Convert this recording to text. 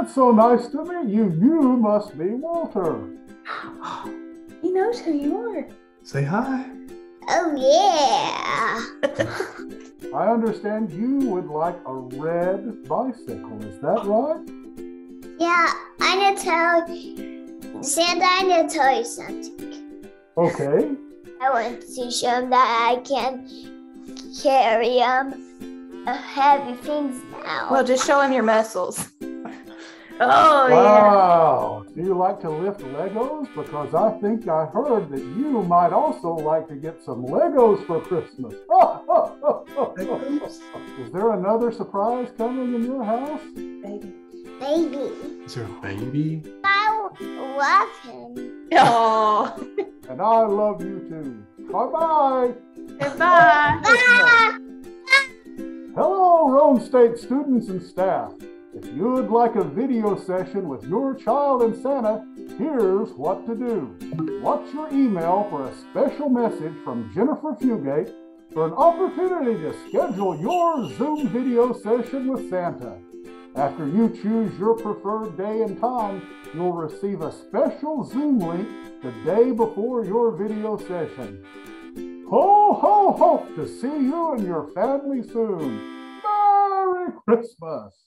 It's so nice to meet you. You must be Walter. He knows who you are. Say hi. Oh, yeah. I understand you would like a red bicycle. Is that right? Yeah, I need to tell you, Santa, I need to tell you something. Okay. I want to show him that I can carry heavy things now. Well, just show him your muscles. Oh, Wow. Do you like to lift Legos? Because I think I heard that you might also like to get some Legos for Christmas. Is there another surprise coming in your house? yeah. Baby. Baby. Is there a baby? I love him. Oh. And I love you too. Bye-bye. Goodbye. Ah! Hello, Roane State students and staff. If you'd like a video session with your child and Santa, here's what to do. Watch your email for a special message from Jennifer Fugate for an opportunity to schedule your Zoom video session with Santa. After you choose your preferred day and time, you'll receive a special Zoom link the day before your video session. Ho, ho, hope to see you and your family soon. Merry Christmas!